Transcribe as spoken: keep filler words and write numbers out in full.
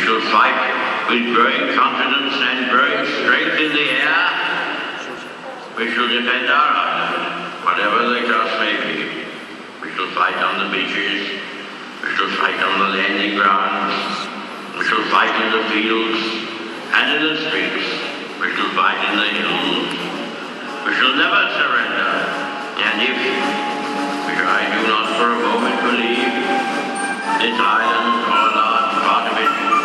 shall fight with growing confidence and growing strength in the air. We shall defend our island, whatever the cost may be. We shall fight on the beaches. We shall fight on the landing grounds. We shall fight in the fields and in the streets. We shall fight in the hills. We shall never surrender. And if, which I do not for a moment believe, this island or a large part of it